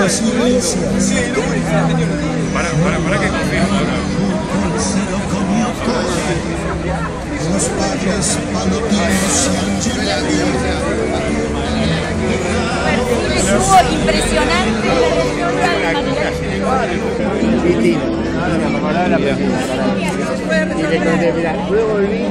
las iglesias. Para que confirmo. Los padres palotinos se han llenado. Estuvo impresionante la lectura. Luego volví.